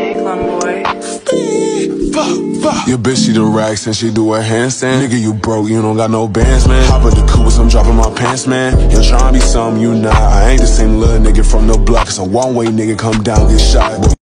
boy. Your bitch, she the racks and she do a handstand. Nigga, you broke, you don't got no bands, man. Hop in the coupe, I'm dropping my pants, man. You're trying to be something you not. I ain't the same little nigga from the block. It's a one-way nigga, come down, get shot.